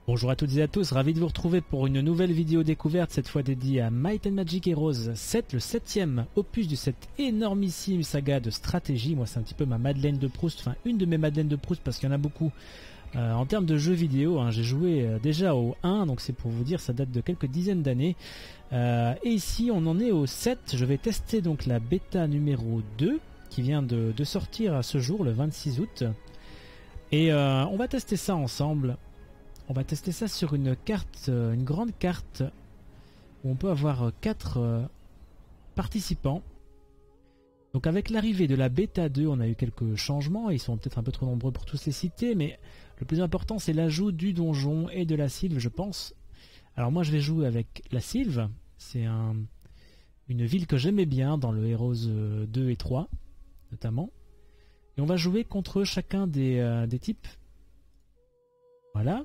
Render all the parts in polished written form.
Bonjour à toutes et à tous, ravi de vous retrouver pour une nouvelle vidéo découverte, cette fois dédiée à Might and Magic Heroes 7, le 7e opus de cette énormissime saga de stratégie. Moi c'est un petit peu ma Madeleine de Proust, enfin une de mes Madeleines de Proust parce qu'il y en a beaucoup en termes de jeux vidéo. J'ai joué déjà au 1, donc c'est pour vous dire, ça date de quelques dizaines d'années. Et ici on en est au 7, je vais tester donc la bêta numéro 2 qui vient de sortir à ce jour, le 26 août. Et on va tester ça ensemble. On va tester ça sur une carte, une grande carte où on peut avoir 4 participants. Donc avec l'arrivée de la bêta 2, on a eu quelques changements. Ils sont peut-être un peu trop nombreux pour tous les citer, mais le plus important c'est l'ajout du donjon et de la sylve, je pense. Alors moi je vais jouer avec la sylve. C'est une ville que j'aimais bien dans le Heroes 2 et 3 notamment. Et on va jouer contre chacun des types. Voilà.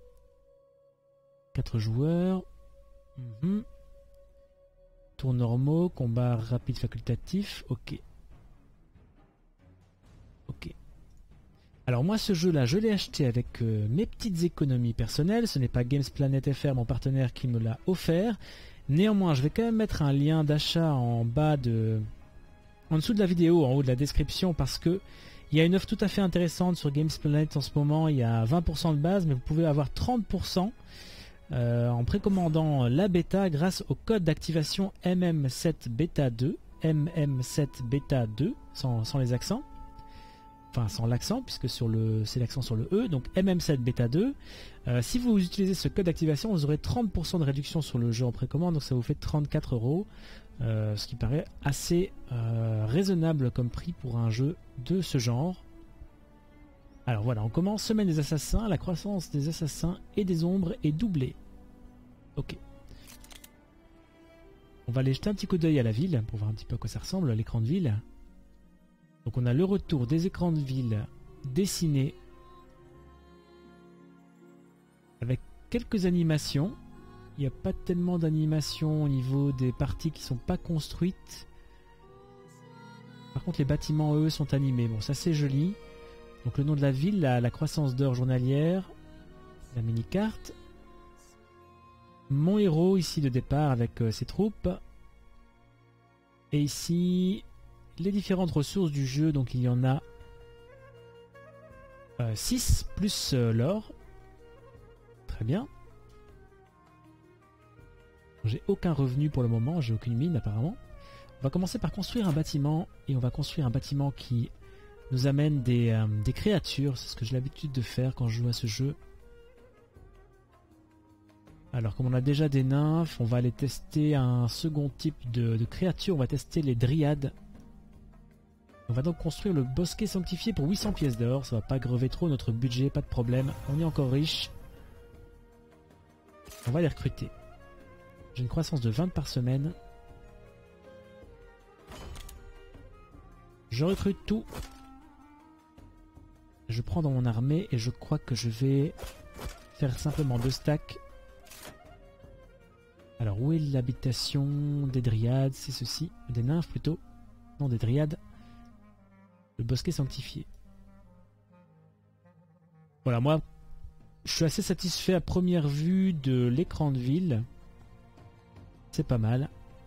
4 joueurs. Tours normaux, combat rapide facultatif. Ok. Ok. Alors moi ce jeu là je l'ai acheté avec mes petites économies personnelles. Ce n'est pas Games Planet FR, mon partenaire, qui me l'a offert. Néanmoins je vais quand même mettre un lien d'achat en dessous de la vidéo, en haut de la description, parce que il y a une offre tout à fait intéressante sur Games Planet en ce moment. Il y a 20% de base, mais vous pouvez avoir 30% en précommandant la bêta grâce au code d'activation MM7 Beta 2, MM7 Beta 2, sans les accents, enfin sans l'accent puisque c'est l'accent sur le E, donc MM7 Beta 2. Si vous utilisez ce code d'activation, vous aurez 30% de réduction sur le jeu en précommande, donc ça vous fait 34 €, ce qui paraît assez raisonnable comme prix pour un jeu de ce genre. Alors voilà, on commence Semaine des Assassins. La croissance des assassins et des ombres est doublée. Ok. On va aller jeter un petit coup d'œil à la ville pour voir un petit peu à quoi ça ressemble, à l'écran de ville. Donc on a le retour des écrans de ville dessinés avec quelques animations. Il n'y a pas tellement d'animations au niveau des parties qui ne sont pas construites. Par contre les bâtiments eux sont animés. Bon, ça c'est joli. Donc le nom de la ville, la croissance d'heures journalière, la mini-carte. Mon héros ici de départ avec ses troupes. Et ici, les différentes ressources du jeu, donc il y en a 6 plus l'or. Très bien. J'ai aucun revenu pour le moment, j'ai aucune mine apparemment. On va commencer par construire un bâtiment, et on va construire un bâtiment qui nous amène des créatures. C'est ce que j'ai l'habitude de faire quand je joue à ce jeu. Alors comme on a déjà des nymphes, on va aller tester un second type de créatures. On va tester les dryades. On va donc construire le bosquet sanctifié pour 800 pièces d'or. Ça va pas grever trop notre budget, pas de problème. On est encore riche. On va les recruter. J'ai une croissance de 20 par semaine. Je recrute tout. Je prends dans mon armée et je crois que je vais faire simplement 2 stacks. Alors où est l'habitation des dryades? C'est ceci, des nymphes plutôt. Non, des dryades. Le bosquet sanctifié. Voilà, moi je suis assez satisfait à première vue de l'écran de ville. C'est pas mal.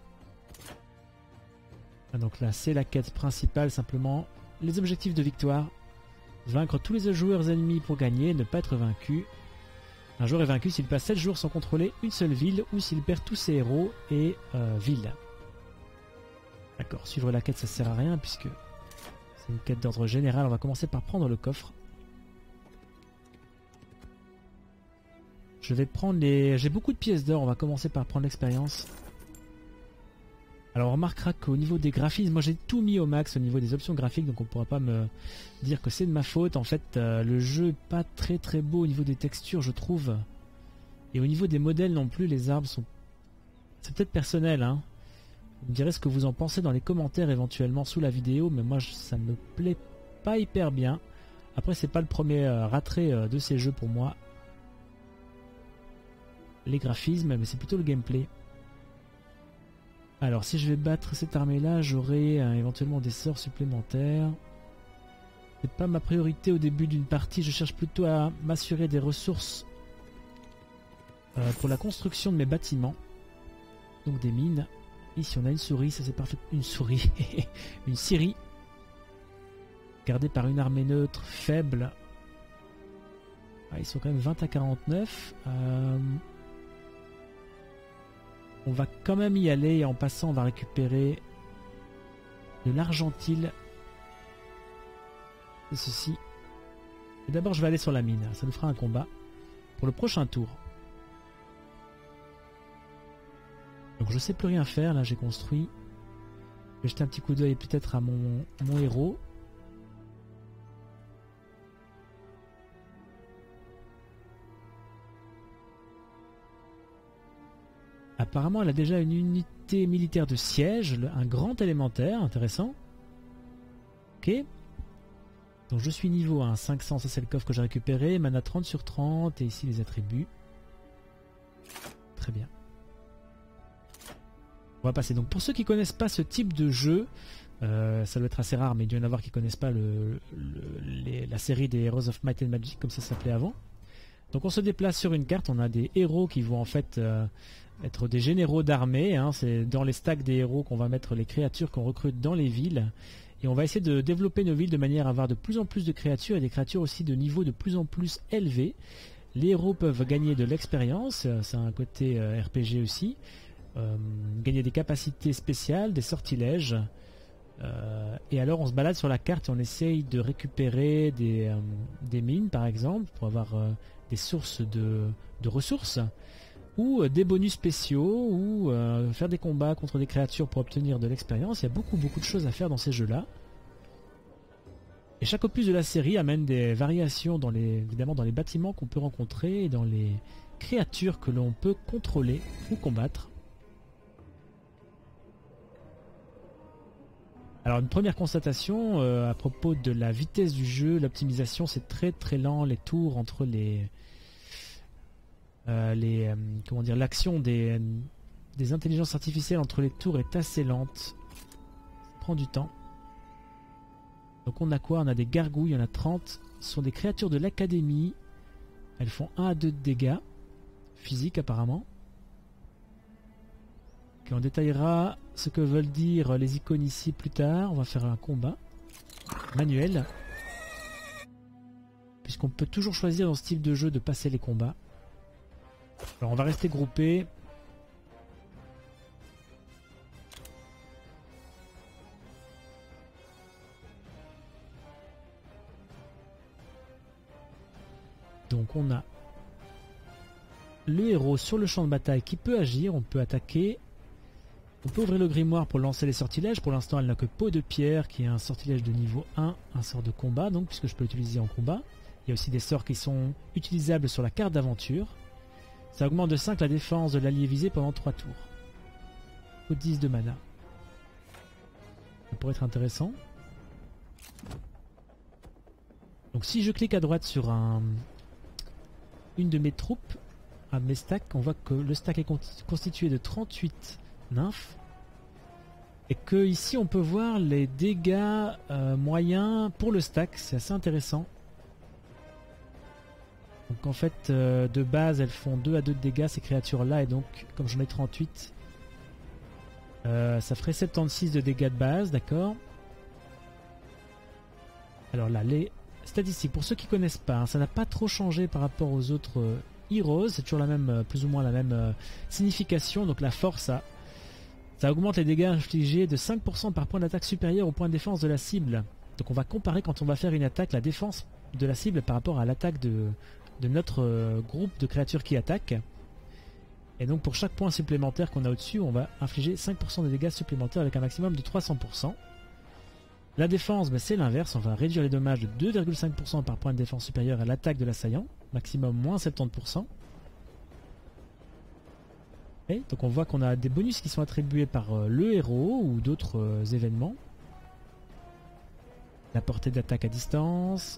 Donc là c'est la quête principale, simplement les objectifs de victoire. Vaincre tous les joueurs ennemis pour gagner, ne pas être vaincu. Un joueur est vaincu s'il passe 7 jours sans contrôler une seule ville ou s'il perd tous ses héros et villes. D'accord, suivre la quête ça sert à rien puisque c'est une quête d'ordre général. On va commencer par prendre le coffre. Je vais prendre les... J'ai beaucoup de pièces d'or, on va commencer par prendre l'expérience. Alors on remarquera qu'au niveau des graphismes, moi j'ai tout mis au max au niveau des options graphiques, donc on ne pourra pas me dire que c'est de ma faute. En fait le jeu n'est pas très beau au niveau des textures je trouve. Et au niveau des modèles non plus, les arbres sont... C'est peut-être personnel hein. Vous me direz ce que vous en pensez dans les commentaires éventuellement sous la vidéo, mais moi ça me plaît pas hyper bien. Après c'est pas le premier rattrait de ces jeux pour moi. Les graphismes, mais c'est plutôt le gameplay. Alors si je vais battre cette armée là, j'aurai éventuellement des sorts supplémentaires. C'est pas ma priorité au début d'une partie, je cherche plutôt à m'assurer des ressources pour la construction de mes bâtiments. Donc des mines. Ici on a une souris, ça c'est parfait. Une souris. Une scierie. Gardée par une armée neutre faible. Ah, ils sont quand même 20 à 49. On va quand même y aller et en passant on va récupérer de l'argentile. C'est ceci. Et d'abord je vais aller sur la mine, ça nous fera un combat pour le prochain tour. Donc je sais plus rien faire, là j'ai construit. Je vais jeter un petit coup d'œil peut-être à mon héros. Apparemment elle a déjà une unité militaire de siège, un grand élémentaire, intéressant. Ok. Donc je suis niveau 1, 500, ça c'est le coffre que j'ai récupéré, mana 30 sur 30, et ici les attributs. Très bien. On va passer. Donc pour ceux qui connaissent pas ce type de jeu, ça doit être assez rare, mais il doit y en avoir qui connaissent pas la série des Heroes of Might and Magic, comme ça s'appelait avant. Donc on se déplace sur une carte, on a des héros qui vont en fait être des généraux d'armée. Hein. C'est dans les stacks des héros qu'on va mettre les créatures qu'on recrute dans les villes. Et on va essayer de développer nos villes de manière à avoir de plus en plus de créatures et des créatures aussi de niveau de plus en plus élevé. Les héros peuvent gagner de l'expérience, c'est un côté RPG aussi. Gagner des capacités spéciales, des sortilèges. Et alors on se balade sur la carte et on essaye de récupérer des mines par exemple pour avoir des sources de ressources ou des bonus spéciaux ou faire des combats contre des créatures pour obtenir de l'expérience. Il y a beaucoup de choses à faire dans ces jeux là. Et chaque opus de la série amène des variations évidemment dans les bâtiments qu'on peut rencontrer et dans les créatures que l'on peut contrôler ou combattre. Alors une première constatation à propos de la vitesse du jeu, l'optimisation c'est très lent, les tours entre comment dire, l'action des intelligences artificielles entre les tours est assez lente, ça prend du temps. Donc on a quoi? On a des gargouilles, il y en a 30, ce sont des créatures de l'académie, elles font 1 à 2 de dégâts physiques apparemment. Okay, on détaillera ce que veulent dire les icônes ici plus tard. On va faire un combat manuel. Puisqu'on peut toujours choisir dans ce type de jeu de passer les combats. Alors on va rester groupé. Donc on a le héros sur le champ de bataille qui peut agir, on peut attaquer. On peut ouvrir le grimoire pour lancer les sortilèges. Pour l'instant, elle n'a que peau de pierre, qui est un sortilège de niveau 1, un sort de combat, donc puisque je peux l'utiliser en combat. Il y a aussi des sorts qui sont utilisables sur la carte d'aventure. Ça augmente de 5 la défense de l'allié visé pendant 3 tours. Au 10 de mana. Ça pourrait être intéressant. Donc si je clique à droite sur une de mes troupes, à mes stacks, on voit que le stack est constitué de 38 nymphes. Et que ici on peut voir les dégâts moyens pour le stack, c'est assez intéressant. Donc en fait de base elles font 2 à 2 de dégâts ces créatures là, et donc comme j'en ai 38 ça ferait 76 de dégâts de base, d'accord. Alors là les statistiques, pour ceux qui connaissent pas, hein, ça n'a pas trop changé par rapport aux autres Heroes, c'est toujours la même, plus ou moins la même signification. Donc la force ça augmente les dégâts infligés de 5% par point d'attaque supérieur au point de défense de la cible. Donc on va comparer quand on va faire une attaque, la défense de la cible par rapport à l'attaque de notre groupe de créatures qui attaquent. Et donc pour chaque point supplémentaire qu'on a au-dessus, on va infliger 5% de dégâts supplémentaires avec un maximum de 300%. La défense, ben c'est l'inverse, on va réduire les dommages de 2,5% par point de défense supérieur à l'attaque de l'assaillant, maximum moins 70%. Et donc on voit qu'on a des bonus qui sont attribués par le héros ou d'autres événements. La portée d'attaque à distance.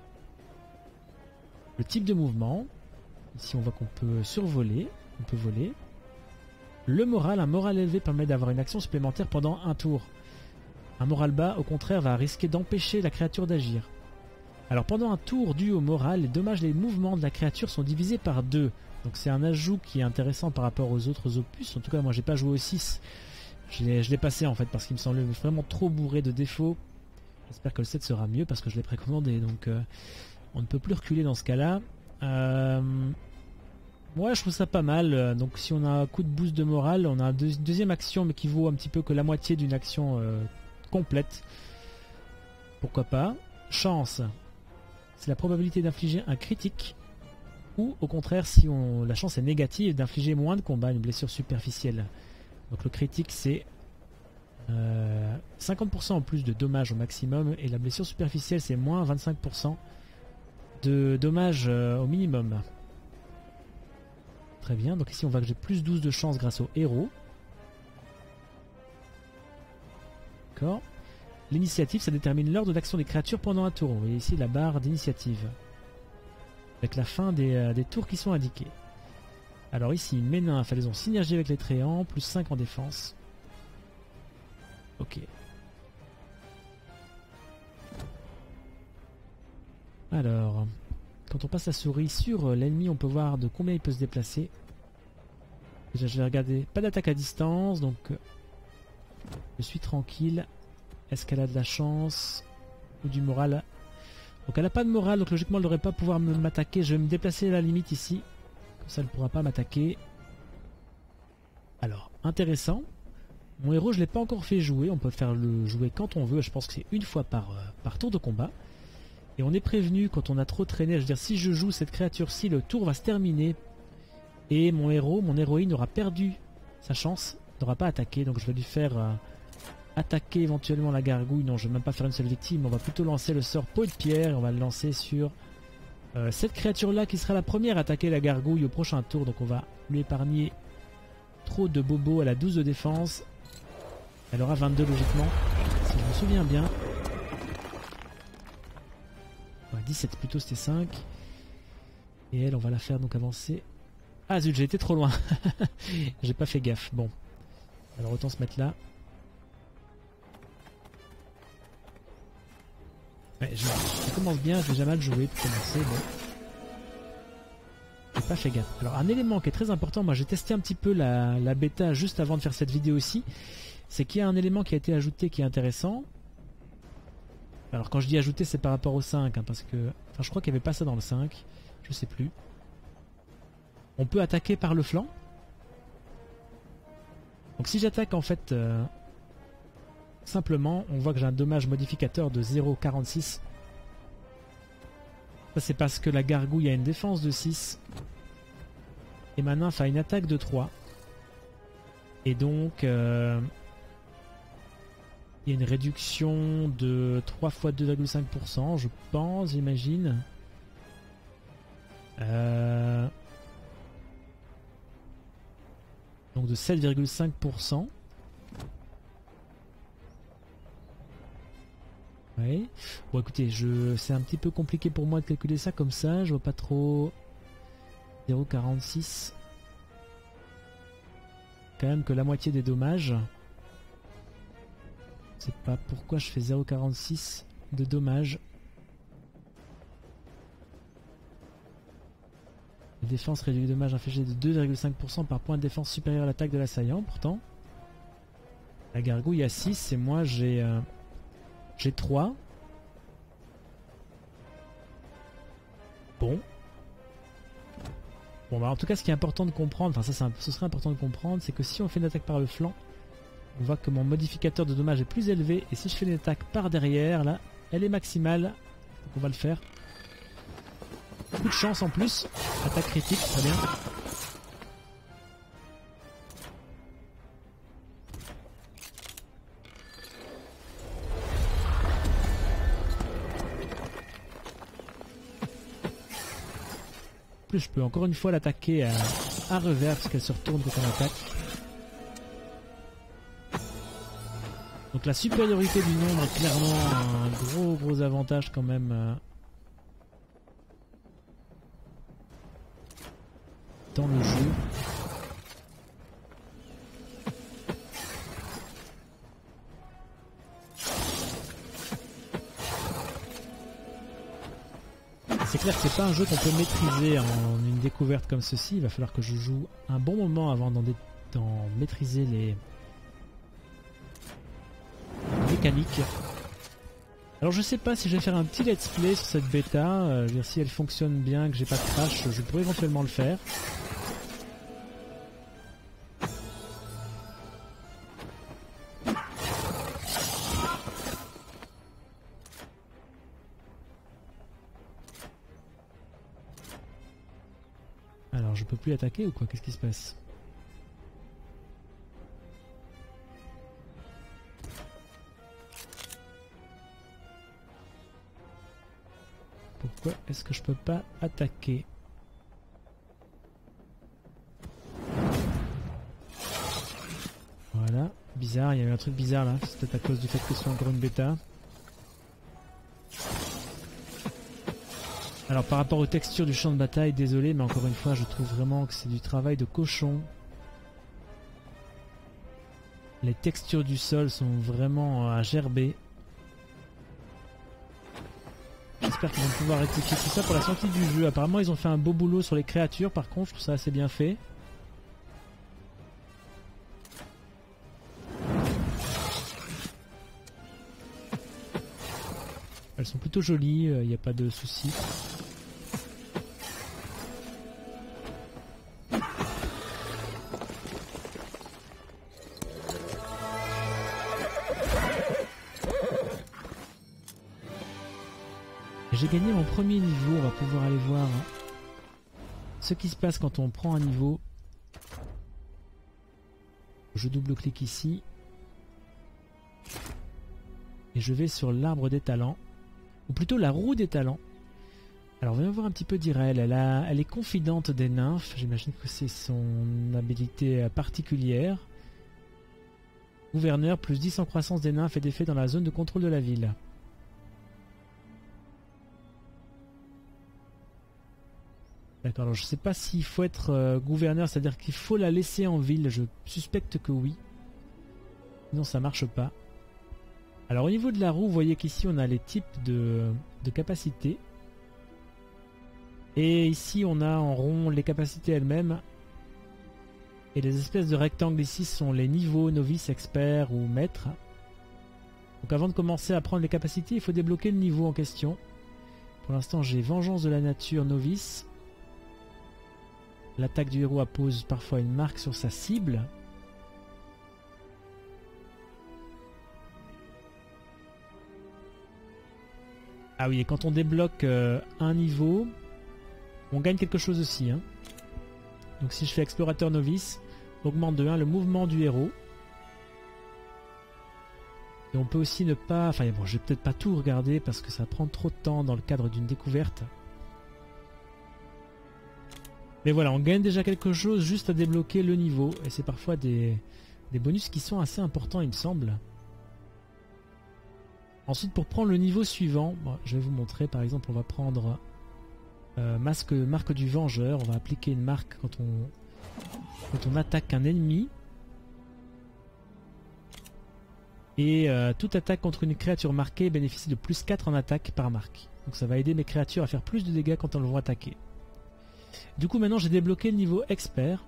Le type de mouvement. Ici on voit qu'on peut survoler, on peut voler. Le moral, un moral élevé permet d'avoir une action supplémentaire pendant un tour. Un moral bas, au contraire, va risquer d'empêcher la créature d'agir. Alors pendant un tour dû au moral, les dommages et les mouvements de la créature sont divisés par 2. Donc c'est un ajout qui est intéressant par rapport aux autres opus. En tout cas moi j'ai pas joué au 6. Je l'ai passé en fait parce qu'il me semblait vraiment trop bourré de défauts. J'espère que le 7 sera mieux parce que je l'ai précommandé. Donc on ne peut plus reculer dans ce cas-là. Ouais, je trouve ça pas mal. Donc si on a un coup de boost de morale, on a une deuxième action mais qui vaut un petit peu que la moitié d'une action complète. Pourquoi pas. Chance. C'est la probabilité d'infliger un critique. Ou au contraire, si la chance est négative, d'infliger moins de combats, une blessure superficielle. Donc le critique c'est 50% en plus de dommages au maximum. Et la blessure superficielle c'est moins 25% de dommages au minimum. Très bien, donc ici on voit que j'ai plus 12 de chance grâce au héros. D'accord. L'initiative, ça détermine l'ordre d'action des créatures pendant un tour. Vous voyez ici la barre d'initiative. Avec la fin des tours qui sont indiqués. Alors ici, mes nains, elles ont synergie avec les tréants, plus 5 en défense. Ok. Alors, quand on passe la souris sur l'ennemi, on peut voir de combien il peut se déplacer. Déjà, je vais regarder. Pas d'attaque à distance, donc je suis tranquille. Est-ce qu'elle a de la chance ou du moral? Donc elle n'a pas de morale, donc logiquement elle ne devrait pas pouvoir m'attaquer. Je vais me déplacer à la limite ici. Comme ça elle ne pourra pas m'attaquer. Alors, intéressant. Mon héros je ne l'ai pas encore fait jouer. On peut faire le jouer quand on veut. Je pense que c'est une fois par tour de combat. Et on est prévenu quand on a trop traîné. Je veux dire, si je joue cette créature-ci, le tour va se terminer. Et mon héros, mon héroïne aura perdu sa chance. N'aura pas attaqué. Donc je vais lui faire attaquer éventuellement la gargouille. Non, je ne vais même pas faire une seule victime. On va plutôt lancer le sort peau de pierre. Et on va le lancer sur cette créature-là qui sera la première à attaquer la gargouille au prochain tour. Donc on va lui épargner trop de bobos. Elle a 12 de défense. Elle aura 22 logiquement. Si je me souviens bien. Ouais, 17 plutôt, c'était 5. Et elle, on va la faire donc avancer. Ah zut, j'ai été trop loin. J'ai pas fait gaffe. Bon. Alors autant se mettre là. Ouais, je commence bien, j'ai déjà mal joué pour commencer. Bon. J'ai pas fait gaffe. Alors un élément qui est très important, moi j'ai testé un petit peu la bêta juste avant de faire cette vidéo aussi. C'est qu'il y a un élément qui a été ajouté qui est intéressant. Alors quand je dis ajouté, c'est par rapport au 5, hein, parce que... Enfin je crois qu'il n'y avait pas ça dans le 5, je sais plus. On peut attaquer par le flanc. Donc si j'attaque en fait... simplement, on voit que j'ai un dommage modificateur de 0,46. Ça c'est parce que la gargouille a une défense de 6. Et ma nymphe a une attaque de 3. Et donc... il y a une réduction de 3 fois 2,5%, je pense, j'imagine. Donc de 7,5%. Ouais. Bon écoutez, c'est un petit peu compliqué pour moi de calculer ça comme ça, je vois pas trop. 0,46. Quand même que la moitié des dommages. Je sais pas pourquoi je fais 0,46 de dommages. La défense réduit les dommages infligés de 2,5% par point de défense supérieur à l'attaque de l'assaillant. Pourtant, la gargouille a 6 et moi j'ai 3. Bon. Bon bah en tout cas ce qui est important de comprendre, enfin ça ce serait important de comprendre, c'est que si on fait une attaque par le flanc, on voit que mon modificateur de dommage est plus élevé. Et si je fais une attaque par derrière, là, elle est maximale. Donc on va le faire. Coup de chance en plus. Attaque critique, très bien. En plus, je peux encore une fois l'attaquer à revers parce qu'elle se retourne quand on attaque. Donc la supériorité du nombre est clairement un gros avantage quand même dans le jeu. clair que c'est pas un jeu qu'on peut maîtriser en une découverte comme ceci. Il va falloir que je joue un bon moment avant d'en maîtriser les mécaniques. Alors je sais pas si je vais faire un petit let's play sur cette bêta, je veux dire si elle fonctionne bien, que j'ai pas de crash, je pourrais éventuellement le faire. Alors je peux plus attaquer ou quoi? Qu'est-ce qui se passe? Pourquoi est-ce que je peux pas attaquer? Voilà, bizarre, il y a eu un truc bizarre là, c'est peut-être à cause du fait que ce soit encore une bêta. Alors par rapport aux textures du champ de bataille, désolé, mais encore une fois, je trouve vraiment que c'est du travail de cochon. Les textures du sol sont vraiment à gerber. J'espère qu'ils vont pouvoir rectifier tout ça pour la sortie du jeu. Apparemment ils ont fait un beau boulot sur les créatures, par contre je trouve ça assez bien fait. Elles sont plutôt jolies, il n'y a pas de souci. J'ai gagné mon premier niveau, on va pouvoir aller voir ce qui se passe quand on prend un niveau. Je double-clique ici. Et je vais sur l'arbre des talents. Ou plutôt la roue des talents. Alors voyons voir un petit peu d'Irel. Elle est confidente des nymphes. J'imagine que c'est son habilité particulière. Gouverneur, plus 10 en croissance des nymphes et d'effet dans la zone de contrôle de la ville. D'accord, alors je sais pas s'il faut être gouverneur, c'est-à-dire qu'il faut la laisser en ville. Je suspecte que oui. Sinon ça marche pas. Alors au niveau de la roue, vous voyez qu'ici on a les types de capacités. Et ici on a en rond les capacités elles-mêmes. Et les espèces de rectangles ici sont les niveaux novice, expert ou maître. Donc avant de commencer à prendre les capacités, il faut débloquer le niveau en question. Pour l'instant j'ai vengeance de la nature novice. L'attaque du héros appose parfois une marque sur sa cible. Ah oui, et quand on débloque un niveau, on gagne quelque chose aussi. Hein. Donc si je fais explorateur novice, augmente de 1 le mouvement du héros. Et on peut aussi ne pas... Enfin bon, je vais peut-être pas tout regarder parce que ça prend trop de temps dans le cadre d'une découverte. Mais voilà, on gagne déjà quelque chose juste à débloquer le niveau. Et c'est parfois des bonus qui sont assez importants, il me semble. Ensuite, pour prendre le niveau suivant, bon, je vais vous montrer. Par exemple, on va prendre marque du vengeur. On va appliquer une marque quand on attaque un ennemi. Et toute attaque contre une créature marquée bénéficie de plus 4 en attaque par marque. Donc ça va aider mes créatures à faire plus de dégâts quand elles vont attaquer. Du coup maintenant j'ai débloqué le niveau expert.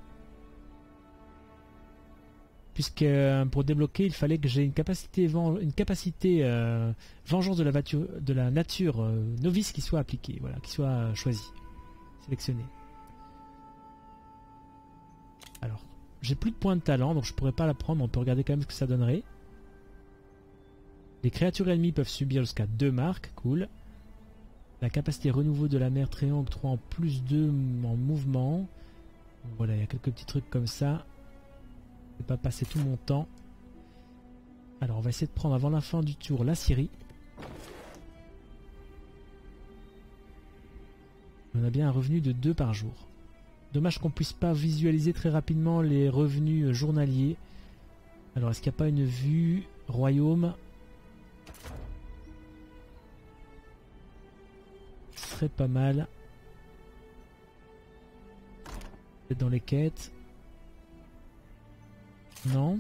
Puisque pour débloquer il fallait que j'ai une capacité vengeance de la nature novice qui soit appliquée, voilà, qui soit choisie, sélectionnée. Alors j'ai plus de points de talent donc je pourrais pas la prendre, mais on peut regarder quand même ce que ça donnerait. Les créatures ennemies peuvent subir jusqu'à 2 marques, cool. La capacité renouveau de la mer triangle 3 en plus 2 en mouvement. Donc voilà, il y a quelques petits trucs comme ça. Je vais pas passer tout mon temps. Alors on va essayer de prendre avant la fin du tour la Syrie. On a bien un revenu de 2 par jour. Dommage qu'on puisse pas visualiser très rapidement les revenus journaliers. Alors est-ce qu'il n'y a pas une vue royaume ? Ce serait pas mal. Peut-être dans les quêtes. Non.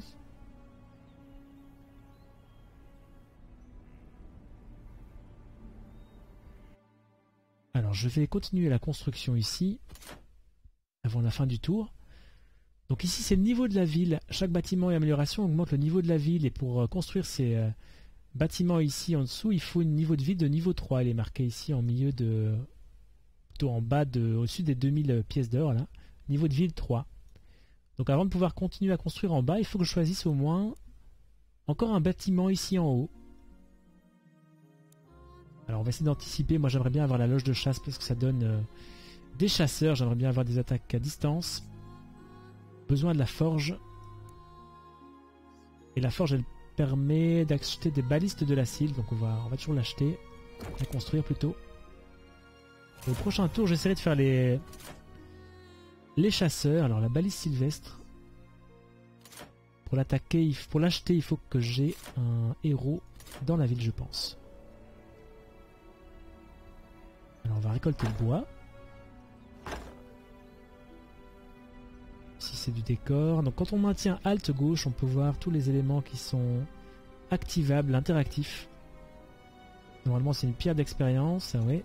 Alors je vais continuer la construction ici, avant la fin du tour. Donc ici c'est le niveau de la ville. Chaque bâtiment et amélioration augmente le niveau de la ville. Et pour construire ces bâtiments ici en dessous, il faut un niveau de ville de niveau 3. Il est marqué ici en milieu de... plutôt en bas, au-dessus des 2000 pièces d'or là. Niveau de ville 3. Donc avant de pouvoir continuer à construire en bas, il faut que je choisisse au moins encore un bâtiment ici en haut. Alors on va essayer d'anticiper. Moi j'aimerais bien avoir la loge de chasse parce que ça donne des chasseurs. J'aimerais bien avoir des attaques à distance. Besoin de la forge. Et la forge elle permet d'acheter des balistes de l'acide. Donc on va toujours l'acheter. La construire plutôt. Et au prochain tour j'essaierai de faire les chasseurs. Alors la baliste sylvestre. Pour l'attaquer, pour l'acheter il faut que j'ai un héros dans la ville je pense. Alors on va récolter le bois. Ici c'est du décor. Donc quand on maintient Alt gauche, on peut voir tous les éléments qui sont activables, interactifs. Normalement c'est une pierre d'expérience, oui.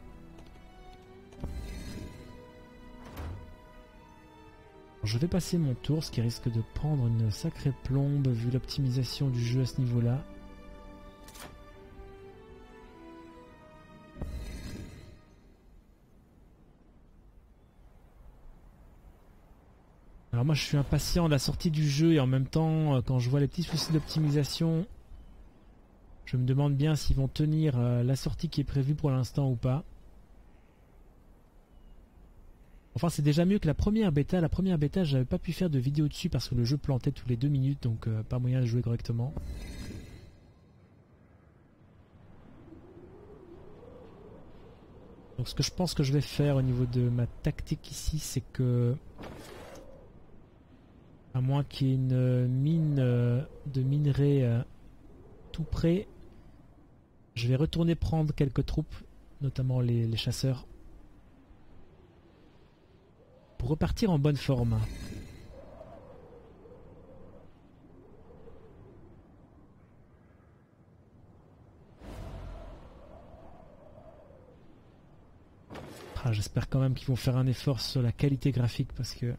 Je vais passer mon tour, ce qui risque de prendre une sacrée plombe vu l'optimisation du jeu à ce niveau-là. Alors moi je suis impatient de la sortie du jeu et en même temps quand je vois les petits soucis d'optimisation, je me demande bien s'ils vont tenir la sortie qui est prévue pour l'instant ou pas. Enfin c'est déjà mieux que la première bêta. La première bêta j'avais pas pu faire de vidéo dessus parce que le jeu plantait tous les 2 minutes donc pas moyen de jouer correctement. Donc ce que je pense que je vais faire au niveau de ma tactique ici c'est que... à moins qu'il y ait une mine de minerais tout près, je vais retourner prendre quelques troupes, notamment les chasseurs, pour repartir en bonne forme. Ah, j'espère quand même qu'ils vont faire un effort sur la qualité graphique parce que...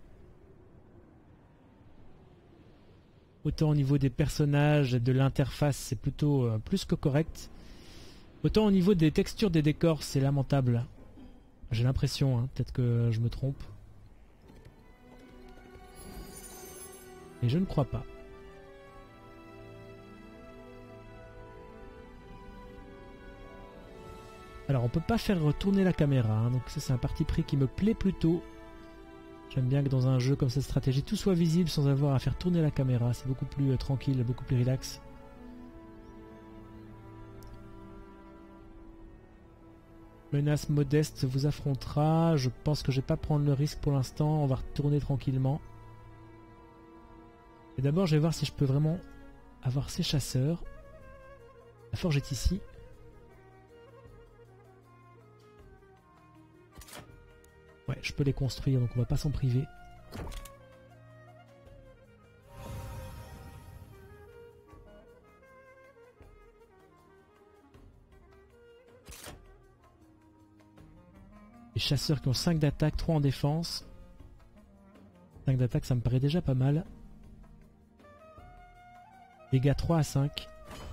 autant au niveau des personnages et de l'interface c'est plutôt plus que correct. Autant au niveau des textures des décors c'est lamentable. J'ai l'impression, hein, peut-être que je me trompe. Et je ne crois pas. Alors on peut pas faire retourner la caméra, hein, donc ça c'est un parti pris qui me plaît plutôt. J'aime bien que dans un jeu comme cette stratégie tout soit visible sans avoir à faire tourner la caméra, c'est beaucoup plus tranquille, beaucoup plus relax. Menace modeste vous affrontera, je pense que je vais pas prendre le risque pour l'instant, on va retourner tranquillement. Et d'abord je vais voir si je peux vraiment avoir ces chasseurs. La forge est ici. Ouais, je peux les construire, donc on va pas s'en priver. Les chasseurs qui ont 5 d'attaque, 3 en défense. 5 d'attaque, ça me paraît déjà pas mal. Dégâts 3 à 5.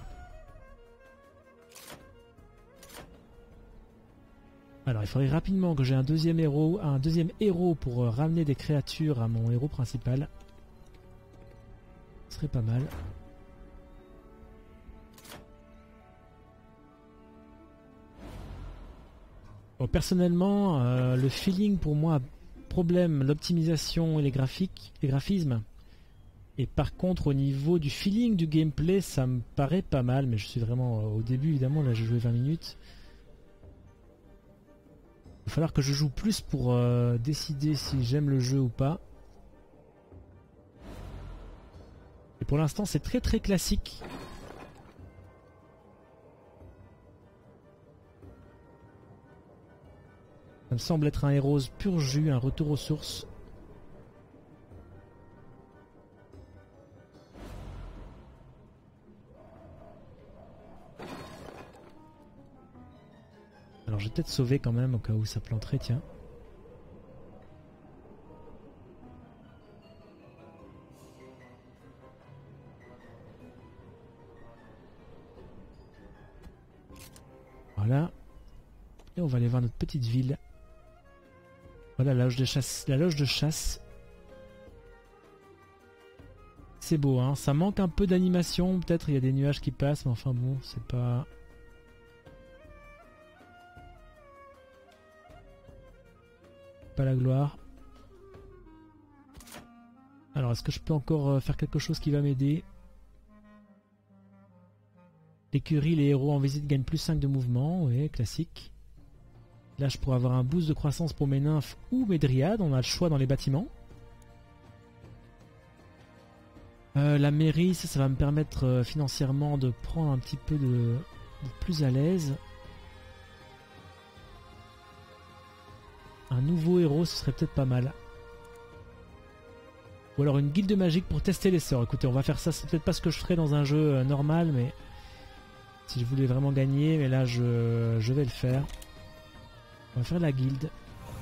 Alors il faudrait rapidement que j'ai un deuxième héros pour ramener des créatures à mon héros principal. Ce serait pas mal. Bon, personnellement, le feeling pour moi, problème, l'optimisation et les graphismes. Et par contre au niveau du feeling du gameplay, ça me paraît pas mal, mais je suis vraiment au début évidemment, là j'ai joué 20 minutes. Il va falloir que je joue plus pour décider si j'aime le jeu ou pas. Et pour l'instant c'est très très classique. Ça me semble être un héros pur jus, un retour aux sources. Alors Alors je vais peut-être sauver quand même au cas où ça planterait, tiens. Voilà. Et on va aller voir notre petite ville. Voilà la loge de chasse. La loge de chasse. C'est beau, hein. Ça manque un peu d'animation. Peut-être il y a des nuages qui passent, mais enfin bon, c'est pas... pas la gloire. Alors est-ce que je peux encore faire quelque chose qui va m'aider? L'écurie, les héros en visite gagnent plus 5 de mouvement, oui, classique. Là je pourrais avoir un boost de croissance pour mes nymphes ou mes dryades, on a le choix dans les bâtiments. La mairie, ça va me permettre financièrement de prendre un petit peu d'être plus à l'aise. Un nouveau héros, ce serait peut-être pas mal. Ou alors une guilde magique pour tester les sorts. Écoutez, on va faire ça. C'est peut-être pas ce que je ferais dans un jeu normal, mais si je voulais vraiment gagner, mais là je vais le faire. On va faire la guilde.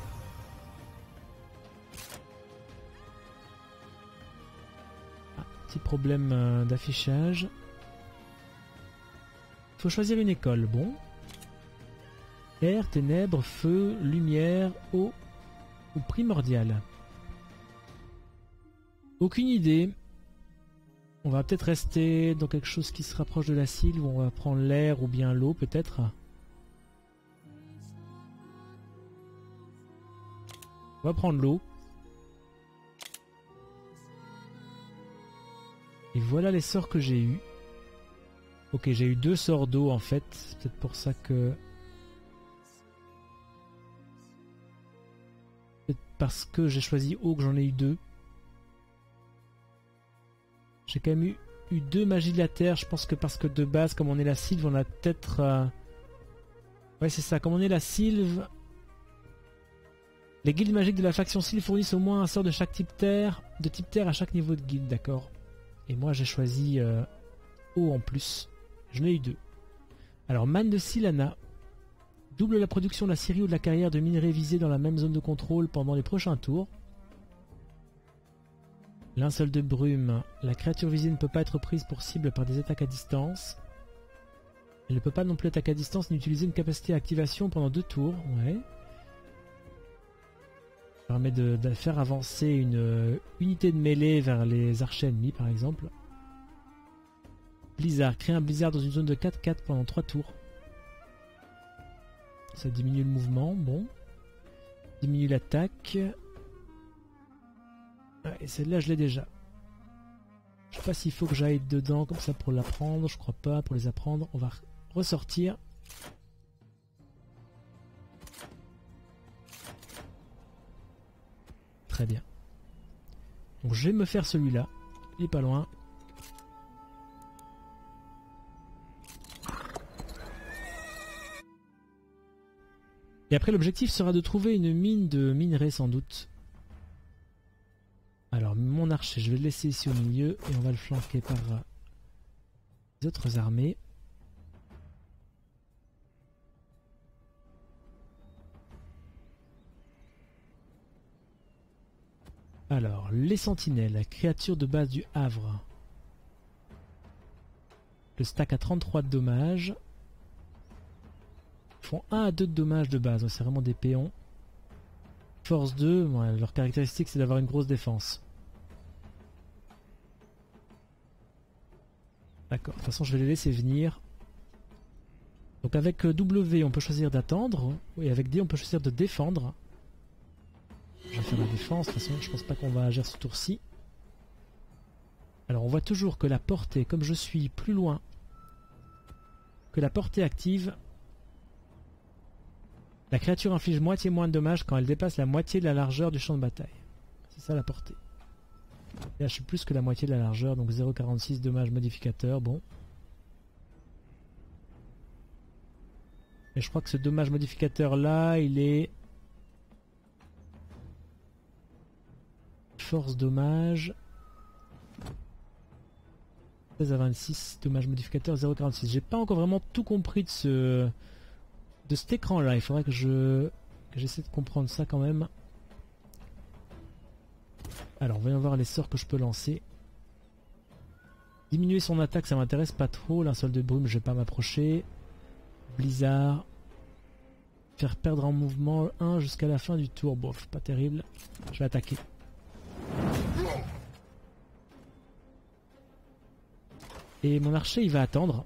Ah, petit problème d'affichage. Faut choisir une école. Bon. Air, ténèbres, feu, lumière, eau ou primordial. Aucune idée. On va peut-être rester dans quelque chose qui se rapproche de la sylve, où on va prendre l'air ou bien l'eau peut-être. On va prendre l'eau. Et voilà les sorts que j'ai eus. Ok, j'ai eu 2 sorts d'eau en fait. C'est peut-être pour ça que... peut-être parce que j'ai choisi eau que j'en ai eu 2. J'ai quand même eu 2 magies de la terre. Je pense que parce que de base, comme on est la sylve, on a peut-être... Ouais, c'est ça. Comme on est la sylve... Les guildes magiques de la faction sylve fournissent au moins un sort de chaque type terre, à chaque niveau de guilde, d'accord. Et moi j'ai choisi eau en plus. J'en ai eu 2. Alors, manne de Silana. Double la production de la scierie ou de la carrière de minerais visés dans la même zone de contrôle pendant les prochains tours. Linceul de brume. La créature visée ne peut pas être prise pour cible par des attaques à distance. Elle ne peut pas non plus attaquer à distance ni utiliser une capacité à activation pendant 2 tours. Ouais. Ça permet de faire avancer une unité de mêlée vers les archers ennemis par exemple. Blizzard. Créer un blizzard dans une zone de 4-4 pendant 3 tours. Ça diminue le mouvement, bon. Diminue l'attaque. Et celle-là je l'ai déjà. Je sais pas s'il faut que j'aille dedans comme ça pour l'apprendre, je crois pas. Pour les apprendre, on va ressortir. Très bien. Donc je vais me faire celui-là. Il est pas loin. Et après l'objectif sera de trouver une mine de minerais sans doute. Alors mon archer, je vais le laisser ici au milieu et on va le flanquer par les autres armées. Alors, les sentinelles, la créature de base du Havre. Le stack à 33 de dommages. Ils font 1 à 2 de dommages de base, c'est vraiment des péons. Force 2, ouais, leur caractéristique c'est d'avoir une grosse défense. D'accord, de toute façon je vais les laisser venir. Donc avec W on peut choisir d'attendre, et avec D on peut choisir de défendre. Je vais faire la défense, de toute façon je pense pas qu'on va agir ce tour-ci. Alors on voit toujours que la portée, comme je suis plus loin que la portée active, la créature inflige moitié moins de dommages quand elle dépasse la moitié de la largeur du champ de bataille. C'est ça la portée. Et là je suis plus que la moitié de la largeur, donc 0,46 dommages modificateur, bon. Et je crois que ce dommage modificateur là, il est... Force dommage 16 à 26, dommage modificateur 0,46. J'ai pas encore vraiment tout compris de de cet écran là. Il faudrait que j'essaie de comprendre ça quand même. Alors voyons voir les sorts que je peux lancer. Diminuer son attaque, ça m'intéresse pas trop. Linceul de brume, je vais pas m'approcher. Blizzard. Faire perdre en mouvement 1 jusqu'à la fin du tour. Bof, pas terrible. Je vais attaquer. Et mon archer il va attendre.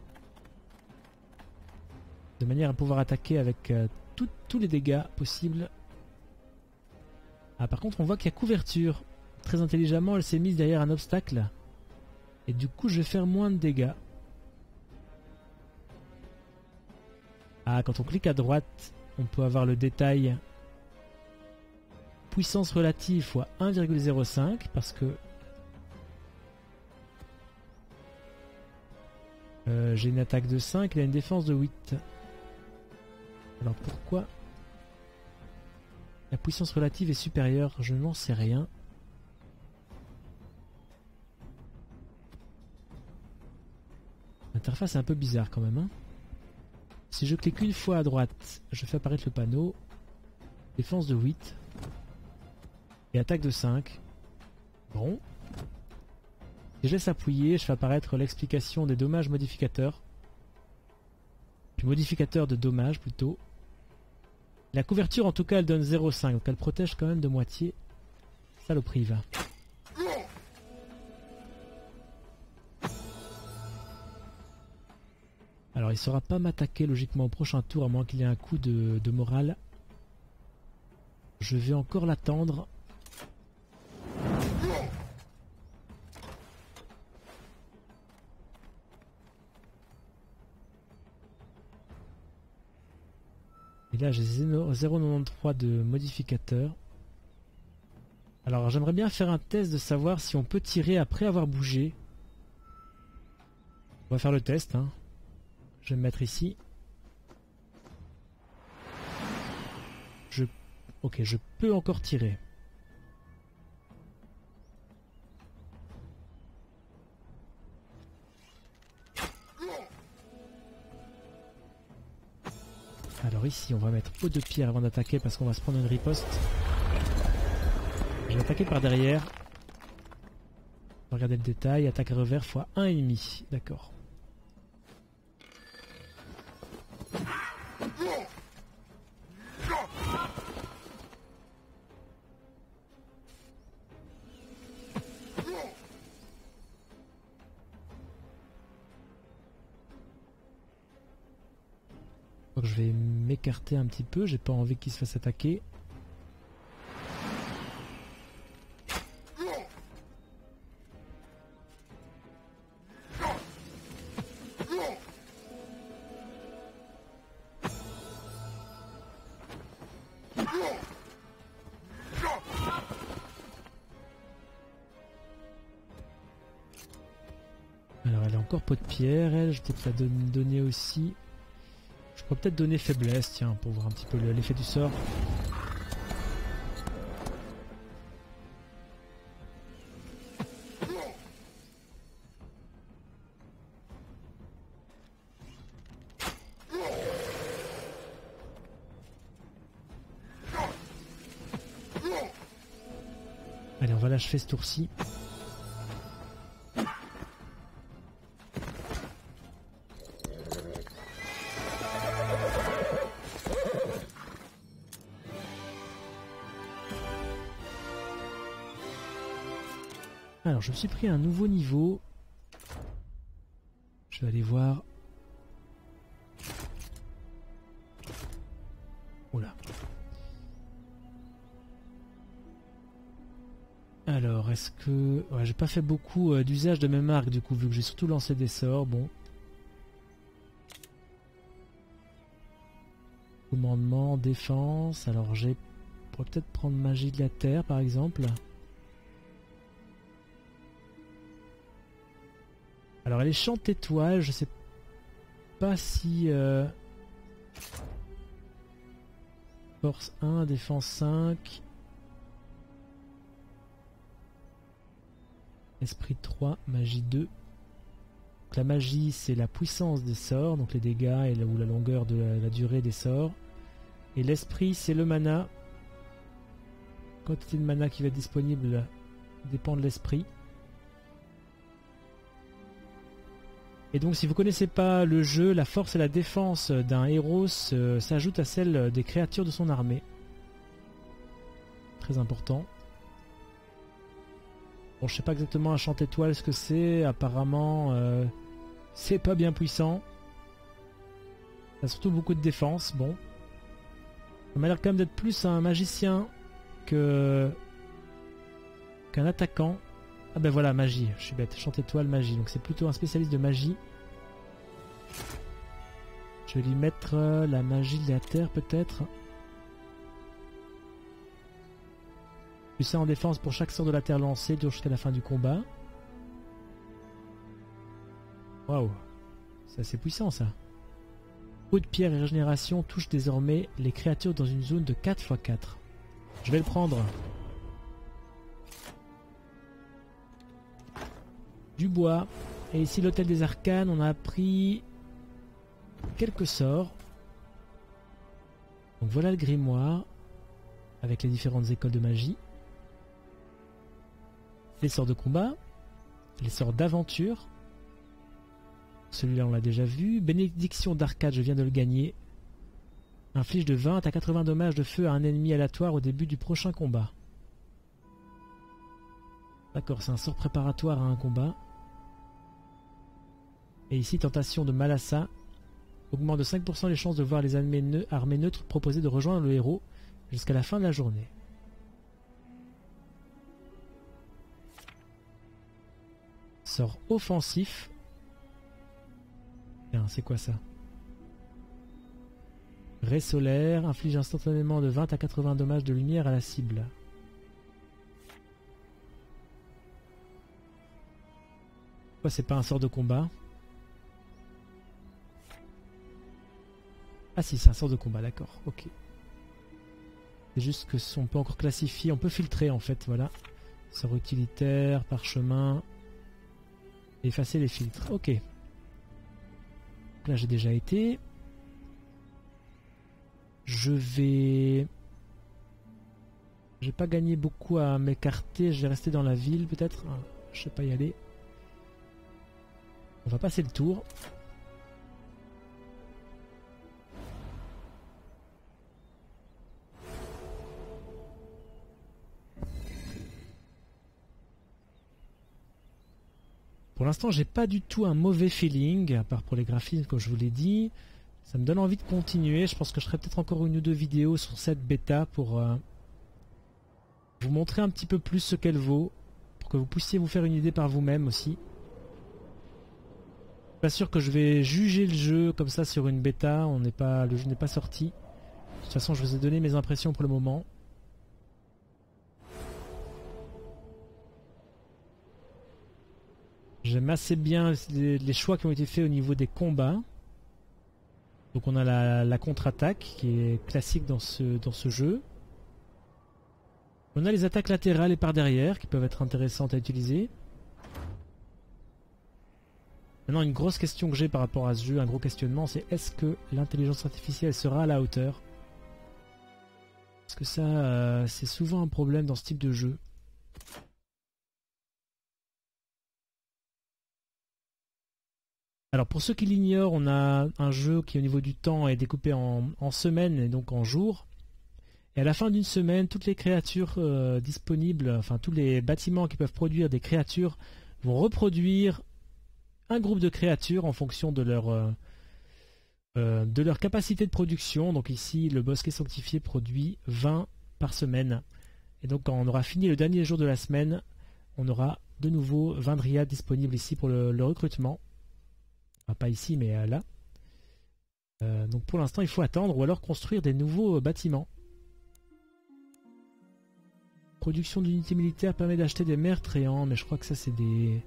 De manière à pouvoir attaquer avec tous les dégâts possibles. Ah, par contre on voit qu'il y a couverture. Très intelligemment elle s'est mise derrière un obstacle. Et du coup je vais faire moins de dégâts. Ah, quand on clique à droite on peut avoir le détail. Puissance relative fois 1,05 parce que j'ai une attaque de 5, il a une défense de 8. Alors pourquoi la puissance relative est supérieure? Je n'en sais rien. L'interface est un peu bizarre quand même. Hein. Si je clique une fois à droite, je fais apparaître le panneau. Défense de 8. Et attaque de 5. Bon. Si je laisse appuyer, je fais apparaître l'explication des dommages modificateurs. Du modificateur de dommages plutôt. La couverture en tout cas elle donne 0,5 donc elle protège quand même de moitié. Saloperie va. Alors il ne saura pas m'attaquer logiquement au prochain tour à moins qu'il y ait un coup de morale. Je vais encore l'attendre. Et là j'ai 0,93 de modificateur. Alors j'aimerais bien faire un test de savoir si on peut tirer après avoir bougé. On va faire le test. Hein. Je vais me mettre ici. Ok, je peux encore tirer. Alors ici on va mettre pot de pierre avant d'attaquer parce qu'on va se prendre une riposte. Je vais attaquer par derrière. Regardez le détail, attaque revers fois 1,5. D'accord. Donc je vais m'écarter un petit peu, j'ai pas envie qu'il se fasse attaquer. Alors elle a encore pot de pierre, elle, je vais peut-être la donner aussi. Je pourrais peut-être donner faiblesse, tiens, pour voir un petit peu l'effet du sort. Allez, on va l'achever ce tour-ci. Alors, je me suis pris un nouveau niveau. Je vais aller voir. Oula. Alors, est-ce que... Ouais, j'ai pas fait beaucoup d'usage de mes marques du coup, vu que j'ai surtout lancé des sorts. Bon. Commandement, défense. Alors, j'ai... Je pourrais peut-être prendre magie de la terre, par exemple. Alors elle est chante étoile, je sais pas si... Force 1, défense 5. Esprit 3, magie 2. Donc la magie c'est la puissance des sorts, donc les dégâts ou la longueur de la durée des sorts. Et l'esprit c'est le mana. Quantité de mana qui va être disponible dépend de l'esprit. Et donc si vous connaissez pas le jeu, la force et la défense d'un héros s'ajoutent à celle des créatures de son armée. Très important. Bon, je sais pas exactement un chant étoile ce que c'est, apparemment c'est pas bien puissant. Il a surtout beaucoup de défense, bon. Ça m'a l'air quand même d'être plus un magicien qu'un attaquant. Ah ben voilà, magie, je suis bête, chant étoile, magie, donc c'est plutôt un spécialiste de magie. Je vais lui mettre la magie de la terre peut-être. Plus ça en défense pour chaque sort de la terre lancé, dure jusqu'à la fin du combat. Waouh, c'est assez puissant ça. Eau de pierre et régénération touche désormais les créatures dans une zone de 4×4. Je vais le prendre. Du bois. Et ici l'hôtel des arcanes, on a appris quelques sorts. Donc voilà le grimoire avec les différentes écoles de magie. Les sorts de combat, les sorts d'aventure. Celui-là on l'a déjà vu. Bénédiction d'arcade, je viens de le gagner. Inflige de 20 à 80 dommages de feu à un ennemi aléatoire au début du prochain combat. D'accord, c'est un sort préparatoire à un combat. Et ici, tentation de Malassa. Augmente de 5% les chances de voir les armées neutres proposer de rejoindre le héros jusqu'à la fin de la journée. Sort offensif. Tiens, c'est quoi ça? Ray solaire, inflige instantanément de 20 à 80 dommages de lumière à la cible. Pourquoi c'est pas un sort de combat? Ah si, c'est un sort de combat, d'accord, ok. C'est juste que on peut encore classifier, on peut filtrer en fait, voilà. Sort utilitaire, parchemin. Effacer les filtres, ok. Donc là j'ai déjà été. Je vais pas gagner beaucoup à m'écarter, je vais rester dans la ville peut-être. Je sais pas y aller. On va passer le tour. Pour l'instant, j'ai pas du tout un mauvais feeling, à part pour les graphismes, comme je vous l'ai dit. Ça me donne envie de continuer. Je pense que je ferai peut-être encore une ou deux vidéos sur cette bêta pour vous montrer un petit peu plus ce qu'elle vaut, pour que vous puissiez vous faire une idée par vous-même aussi. Pas sûr que je vais juger le jeu comme ça sur une bêta. Le jeu n'est pas sorti. De toute façon, je vous ai donné mes impressions pour le moment. J'aime assez bien les choix qui ont été faits au niveau des combats. Donc on a la contre-attaque qui est classique dans ce jeu. On a les attaques latérales et par derrière qui peuvent être intéressantes à utiliser. Maintenant une grosse question que j'ai par rapport à ce jeu, un gros questionnement, c'est est-ce que l'intelligence artificielle sera à la hauteur? Parce que ça c'est souvent un problème dans ce type de jeu. Alors pour ceux qui l'ignorent, on a un jeu qui au niveau du temps est découpé en semaines et donc en jours. Et à la fin d'une semaine, toutes les créatures disponibles, enfin tous les bâtiments qui peuvent produire des créatures vont reproduire un groupe de créatures en fonction de leur capacité de production. Donc ici, le bosquet sanctifié produit 20 par semaine. Et donc quand on aura fini le dernier jour de la semaine, on aura de nouveau 20 dryades disponibles ici pour le recrutement. Enfin, pas ici, mais là. Donc pour l'instant, il faut attendre ou alors construire des nouveaux bâtiments. Production d'unités militaires permet d'acheter des mers tréants, mais je crois que ça c'est des...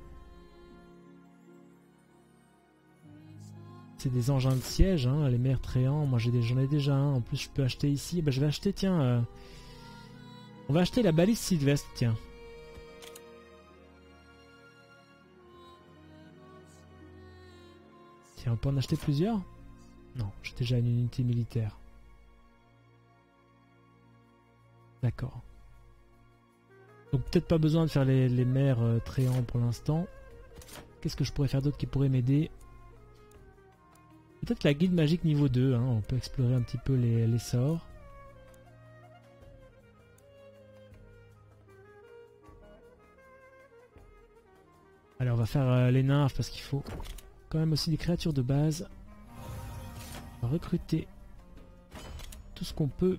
C'est des engins de siège, hein, les mers tréants. Moi j'en ai déjà un. En plus je peux acheter ici. Ben, je vais acheter, tiens... On va acheter la balise sylvestre, tiens. Tiens, on peut en acheter plusieurs? Non, j'ai déjà une unité militaire. D'accord. Donc peut-être pas besoin de faire les mers tréants pour l'instant. Qu'est-ce que je pourrais faire d'autre qui pourrait m'aider? Peut-être la guide magique niveau 2, hein, on peut explorer un petit peu les sorts. Allez, on va faire les nymphes parce qu'il faut quand même aussi des créatures de base. On va recruter tout ce qu'on peut.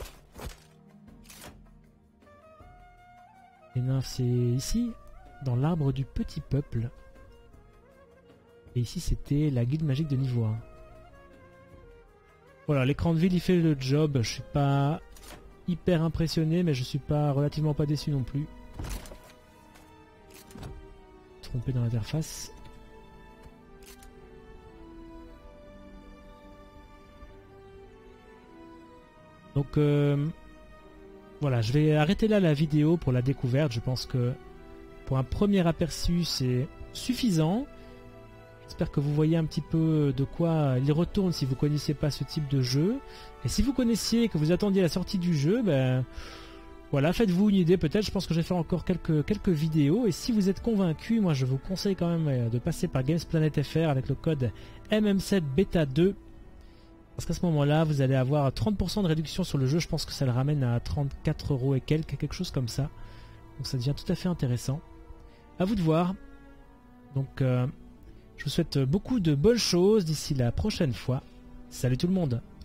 Les nymphes, c'est ici, dans l'arbre du petit peuple. Et ici, c'était la guide magique de niveau 1. Voilà, l'écran de ville, il fait le job. Je suis pas hyper impressionné, mais je suis pas relativement pas déçu non plus. Trompé dans l'interface. Donc voilà, je vais arrêter là la vidéo pour la découverte. Je pense que pour un premier aperçu, c'est suffisant. J'espère que vous voyez un petit peu de quoi il retourne si vous ne connaissiez pas ce type de jeu. Et si vous connaissiez et que vous attendiez la sortie du jeu, ben voilà, faites-vous une idée peut-être. Je pense que je vais faire encore quelques vidéos. Et si vous êtes convaincu, moi je vous conseille quand même de passer par Gamesplanet FR avec le code MM7 Beta 2. Parce qu'à ce moment-là, vous allez avoir 30% de réduction sur le jeu. Je pense que ça le ramène à 34 € et quelque chose comme ça. Donc ça devient tout à fait intéressant. À vous de voir. Donc je vous souhaite beaucoup de bonnes choses d'ici la prochaine fois. Salut tout le monde!